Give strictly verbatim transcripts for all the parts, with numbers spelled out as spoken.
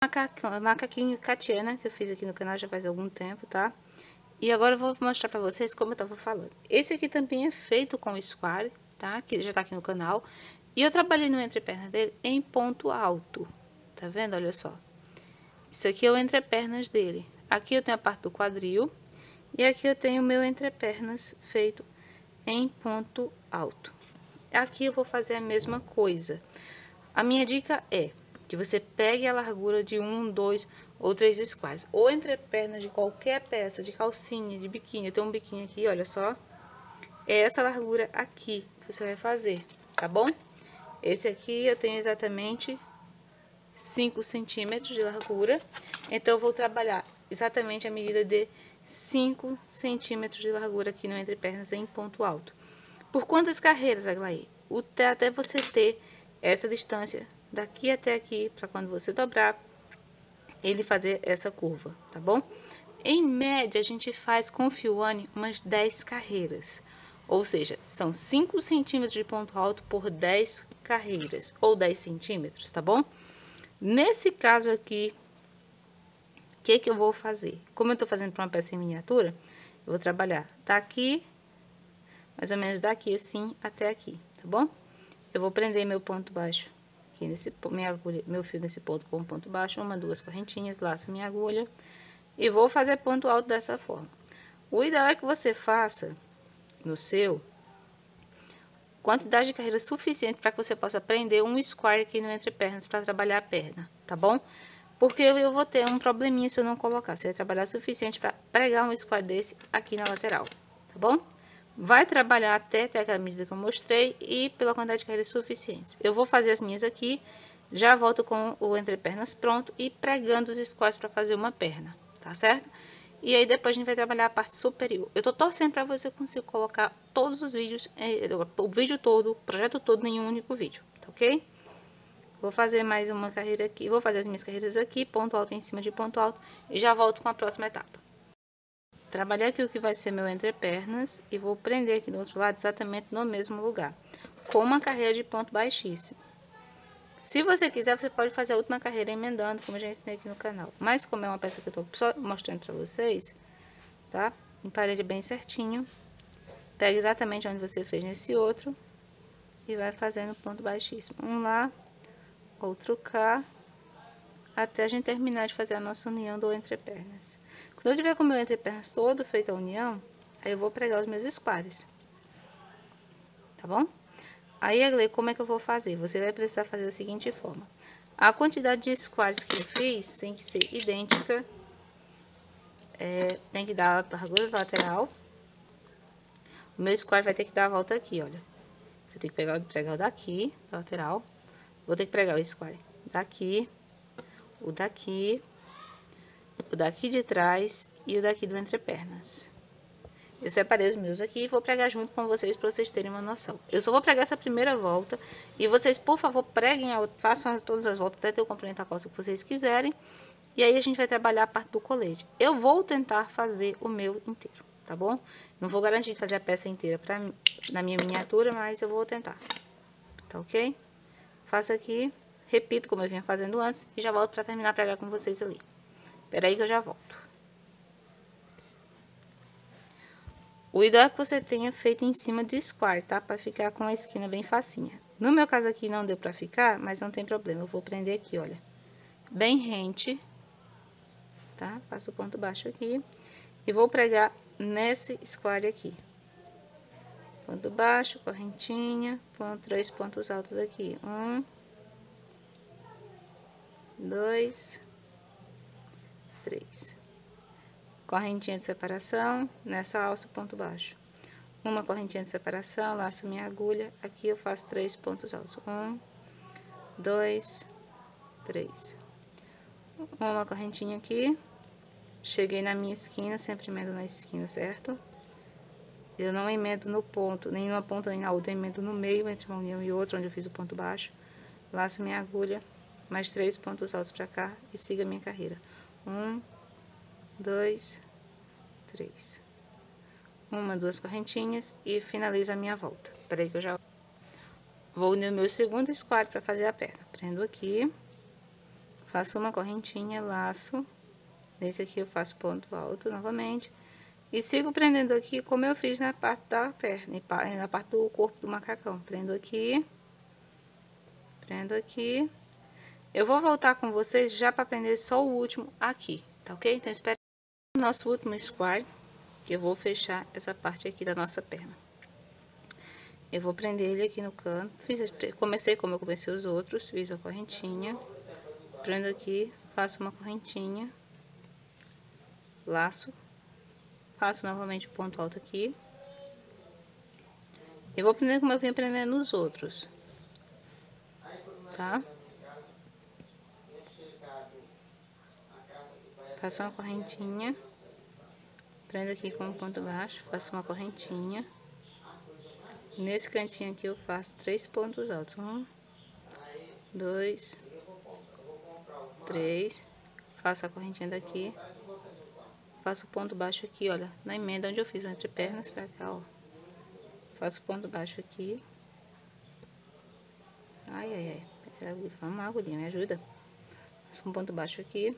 Macacão, macaquinho Catiana, que eu fiz aqui no canal já faz algum tempo, tá? E agora eu vou mostrar pra vocês como eu tava falando. Esse aqui também é feito com square, tá? Que já tá aqui no canal. E eu trabalhei no entrepernas dele em ponto alto. Tá vendo? Olha só. Isso aqui é o entrepernas dele. Aqui eu tenho a parte do quadril. E aqui eu tenho o meu entrepernas feito em ponto alto. Aqui eu vou fazer a mesma coisa. A minha dica é que você pegue a largura de um, dois ou três squares, ou entrepernas de qualquer peça, de calcinha, de biquíni. Eu tenho um biquíni aqui, olha só. É essa largura aqui que você vai fazer, tá bom? Esse aqui eu tenho exatamente cinco centímetros de largura, então eu vou trabalhar exatamente a medida de cinco centímetros de largura aqui no entrepernas em ponto alto. Por quantas carreiras, Aglaé? Até você ter essa distância daqui até aqui, para quando você dobrar, ele fazer essa curva, tá bom? Em média, a gente faz com fioane umas dez carreiras. Ou seja, são cinco centímetros de ponto alto por dez carreiras, ou dez centímetros, tá bom? Nesse caso aqui, o que que eu vou fazer? Como eu tô fazendo para uma peça em miniatura, eu vou trabalhar daqui, mais ou menos daqui assim, até aqui, tá bom? Eu vou prender meu ponto baixo aqui nesse, minha agulha, meu fio nesse ponto com ponto baixo, uma, duas correntinhas, laço minha agulha e vou fazer ponto alto dessa forma. O ideal é que você faça no seu quantidade de carreira suficiente para que você possa prender um square aqui no entrepernas para trabalhar a perna, tá bom? Porque eu vou ter um probleminha se eu não colocar. Você vai trabalhar o suficiente para pregar um square desse aqui na lateral, tá bom? Vai trabalhar até ter aquela medida que eu mostrei e pela quantidade de carreiras suficientes. Eu vou fazer as minhas aqui, já volto com o entrepernas pronto e pregando os squares para fazer uma perna, tá certo? E aí depois a gente vai trabalhar a parte superior. Eu tô torcendo para você conseguir colocar todos os vídeos, o vídeo todo, o projeto todo em um único vídeo, tá ok? Vou fazer mais uma carreira aqui, vou fazer as minhas carreiras aqui, ponto alto em cima de ponto alto e já volto com a próxima etapa. Trabalhei aqui o que vai ser meu entrepernas e vou prender aqui do outro lado exatamente no mesmo lugar, com uma carreira de ponto baixíssimo. Se você quiser, você pode fazer a última carreira emendando, como eu já ensinei aqui no canal. Mas como é uma peça que eu tô só mostrando pra vocês, tá? Emparelhe bem certinho. Pega exatamente onde você fez nesse outro e vai fazendo ponto baixíssimo. Um lá, outro cá, até a gente terminar de fazer a nossa união do entrepernas. Quando eu tiver com o meu entrepernas todo feito a união, aí eu vou pregar os meus squares, tá bom? Aí, Agle, como é que eu vou fazer? Você vai precisar fazer da seguinte forma. A quantidade de squares que eu fiz tem que ser idêntica. É, tem que dar a largura lateral. O meu square vai ter que dar a volta aqui, olha. Vou ter que pegar, pregar o daqui, lateral. Vou ter que pregar o square daqui, o daqui, o daqui de trás e o daqui do entrepernas. Eu separei os meus aqui e vou pregar junto com vocês para vocês terem uma noção. Eu só vou pregar essa primeira volta e vocês, por favor, preguem, façam todas as voltas até ter o comprimento da calça que vocês quiserem. E aí a gente vai trabalhar a parte do colete. Eu vou tentar fazer o meu inteiro, tá bom? Não vou garantir fazer a peça inteira pra, na minha miniatura, mas eu vou tentar, tá ok? Faço aqui, repito como eu vinha fazendo antes e já volto para terminar a pregar com vocês ali. Espera aí que eu já volto. O ideal é que você tenha feito em cima do square, tá? Pra ficar com a esquina bem facinha. No meu caso aqui não deu pra ficar, mas não tem problema. Eu vou prender aqui, olha. Bem rente, tá? Passo o ponto baixo aqui. E vou pregar nesse square aqui. Ponto baixo, correntinha, ponto, três pontos altos aqui. Um, dois, três. Correntinha de separação, nessa alça, ponto baixo. Uma correntinha de separação, laço minha agulha. Aqui eu faço três pontos altos. Um, dois, três. Uma correntinha aqui. Cheguei na minha esquina, sempre emendo na esquina, certo? Eu não emendo no ponto, nem numa ponta nem na outra. Eu emendo no meio, entre uma união e outra, onde eu fiz o ponto baixo. Laço minha agulha, mais três pontos altos pra cá e siga a minha carreira. Um, dois, três. Uma, duas correntinhas e finalizo a minha volta. Peraí que eu já vou unir o meu segundo square para fazer a perna. Prendo aqui, faço uma correntinha, laço. Nesse aqui eu faço ponto alto novamente. E sigo prendendo aqui como eu fiz na parte da perna, e na parte do corpo do macacão. Prendo aqui. Prendo aqui. Eu vou voltar com vocês já para prender só o último aqui, tá ok? Então, espera o nosso último square, que eu vou fechar essa parte aqui da nossa perna. Eu vou prender ele aqui no canto. Fiz, comecei como eu comecei os outros, fiz a correntinha. Prendo aqui, faço uma correntinha. Laço. Faço novamente o ponto alto aqui. Eu vou prender como eu vim prendendo os outros. Tá? Faço uma correntinha. Prendo aqui com um ponto baixo. Faço uma correntinha. Nesse cantinho aqui eu faço três pontos altos. Um, dois, três. Faço a correntinha daqui. Faço o ponto baixo aqui, olha, na emenda onde eu fiz o entre pernas pra cá, ó. Faço ponto baixo aqui. Ai, ai, ai. Pera, vamos lá, agulhinha, me ajuda. Faço um ponto baixo aqui.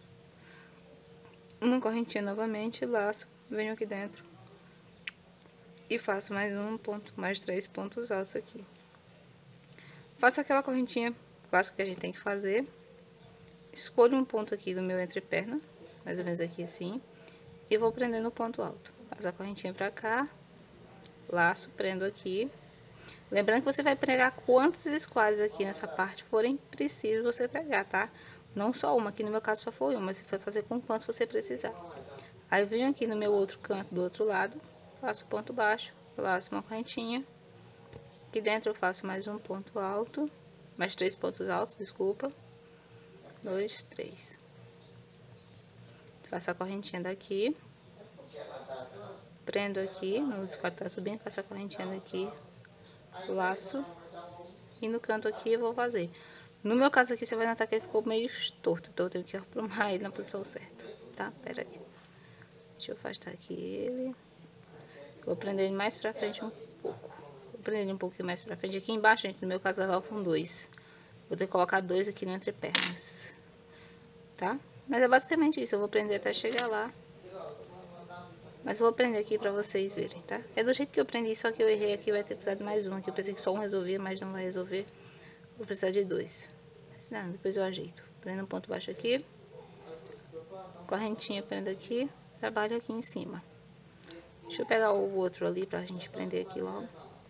Uma correntinha novamente, laço, venho aqui dentro. E faço mais um ponto, mais três pontos altos aqui. Faço aquela correntinha clássica que a gente tem que fazer. Escolho um ponto aqui do meu entreperna, mais ou menos aqui assim. E vou prendendo o ponto alto. Faço a correntinha pra cá. Laço, prendo aqui. Lembrando que você vai pregar quantos squares aqui nessa parte forem preciso você pregar, tá? Não só uma, aqui no meu caso só foi uma, mas você pode fazer com quantos você precisar. Aí eu venho aqui no meu outro canto do outro lado, faço ponto baixo, laço uma correntinha. Aqui dentro eu faço mais um ponto alto, mais três pontos altos, desculpa. Dois, três. Faço a correntinha daqui. Prendo aqui, no square tá subindo, faço a correntinha daqui. Laço. E no canto aqui eu vou fazer. No meu caso aqui, você vai notar que ele ficou meio torto, então eu tenho que arrumar ele na posição certa, tá? Pera aí. Deixa eu afastar aqui ele. Vou prender ele mais pra frente um pouco. Vou prender ele um pouquinho mais pra frente. Aqui embaixo, gente, no meu caso, eu com dois. Vou ter que colocar dois aqui no entrepernas, tá? Mas é basicamente isso, eu vou prender até chegar lá. Mas eu vou prender aqui pra vocês verem, tá? É do jeito que eu prendi, só que eu errei aqui, vai ter precisado de mais um aqui. Eu pensei que só um resolvia, mas não vai resolver. Vou precisar de dois. Mas não, depois eu ajeito. Prendo um ponto baixo aqui. Correntinha, prendo aqui. Trabalho aqui em cima. Deixa eu pegar o outro ali pra gente prender aqui logo.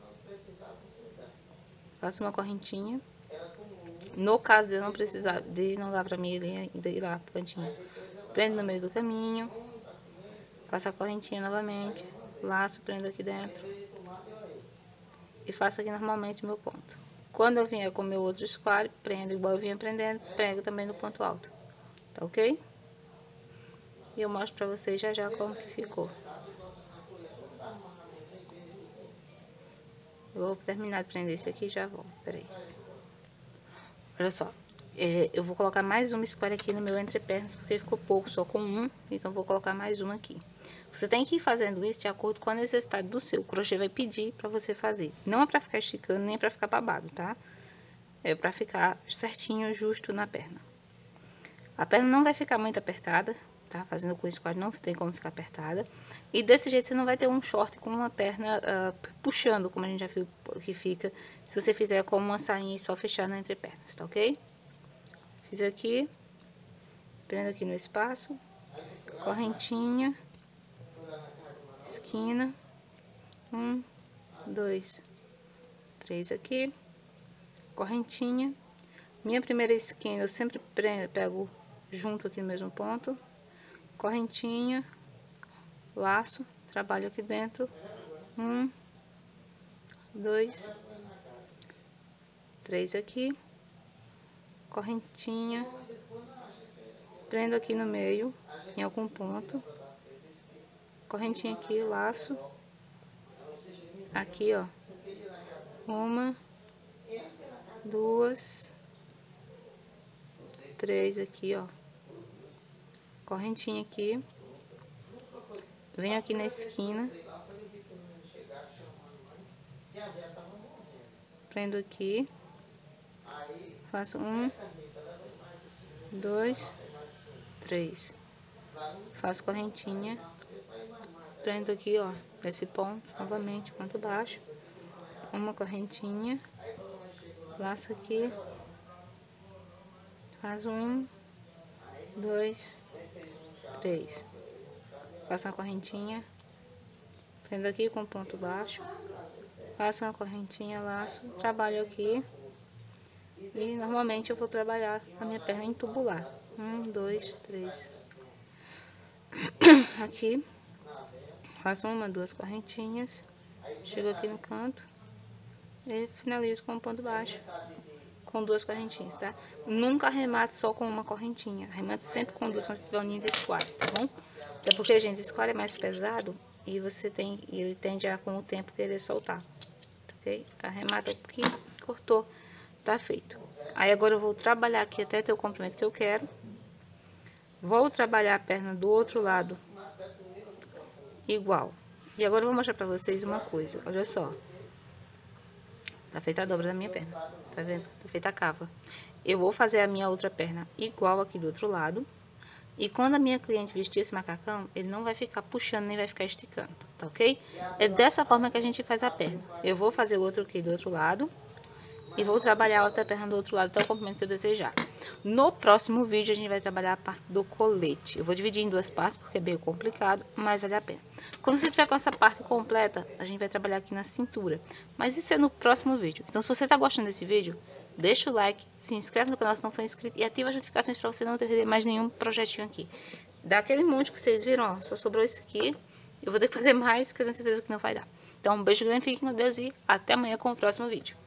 Faço uma correntinha. No caso de eu não precisar, de não dar pra mim ainda ir lá pro cantinho. Prendo no meio do caminho. Faço a correntinha novamente. Laço, prendo aqui dentro. E faço aqui normalmente o meu ponto. Quando eu vier com o meu outro square, prendo igual eu vinha prendendo, prego também no ponto alto. Tá ok? E eu mostro pra vocês já já como que ficou. Eu vou terminar de prender esse aqui e já volto. Peraí. Olha só. É, eu vou colocar mais uma square aqui no meu entrepernas, porque ficou pouco, só com um. Então, vou colocar mais uma aqui. Você tem que ir fazendo isso de acordo com a necessidade do seu. O crochê vai pedir pra você fazer. Não é pra ficar esticando, nem pra ficar babado, tá? É pra ficar certinho, justo na perna. A perna não vai ficar muito apertada, tá? Fazendo com square não tem como ficar apertada. E desse jeito você não vai ter um short com uma perna uh, puxando, como a gente já viu que fica. Se você fizer com uma sainha e só fechar na entrepernas, tá ok? Fiz aqui. Prendo aqui no espaço. Correntinha. Esquina. Um, dois, três aqui. Correntinha. Minha primeira esquina eu sempre pego junto aqui no mesmo ponto. Correntinha. Laço. Trabalho aqui dentro. Um, dois, três aqui. Correntinha. Prendo aqui no meio, em algum ponto. Correntinha aqui, laço. Aqui, ó. Uma, duas, três aqui, ó. Correntinha aqui. Venho aqui na esquina. Prendo aqui. Faço um, dois, três. Faço correntinha. Prendo aqui, ó, nesse ponto, novamente, ponto baixo. Uma correntinha. Laço aqui. Faz um, dois, três. Faço uma correntinha. Prendo aqui com ponto baixo. Faço uma correntinha, laço. Trabalho aqui. E normalmente eu vou trabalhar a minha perna em tubular. Um, dois, três. Aqui. Faço uma, duas correntinhas. Chego aqui no canto. E finalizo com um ponto baixo. Com duas correntinhas, tá? Nunca arremate só com uma correntinha. Arremate sempre com duas, quando você tiver um nível de square, tá bom? Até porque, gente, square é mais pesado. E você tem, ele tende a, com o tempo, querer soltar. Ok? Arremata um pouquinho, cortou. Tá feito. Aí agora eu vou trabalhar aqui até ter o comprimento que eu quero. Vou trabalhar a perna do outro lado igual. E agora eu vou mostrar pra vocês uma coisa. Olha só. Tá feita a dobra da minha perna. Tá vendo? Tá feita a cava. Eu vou fazer a minha outra perna igual aqui do outro lado. E quando a minha cliente vestir esse macacão, ele não vai ficar puxando nem vai ficar esticando. Tá ok? É dessa forma que a gente faz a perna. Eu vou fazer o outro aqui do outro lado. E vou trabalhar a outra perna do outro lado até o comprimento que eu desejar. No próximo vídeo a gente vai trabalhar a parte do colete. Eu vou dividir em duas partes porque é meio complicado, mas vale a pena. Quando você tiver com essa parte completa, a gente vai trabalhar aqui na cintura. Mas isso é no próximo vídeo. Então se você tá gostando desse vídeo, deixa o like, se inscreve no canal se não for inscrito e ativa as notificações para você não perder mais nenhum projetinho aqui. Daquele monte que vocês viram, ó, só sobrou isso aqui. Eu vou ter que fazer mais, que eu tenho certeza que não vai dar. Então um beijo grande, fiquem com Deus e até amanhã com o próximo vídeo.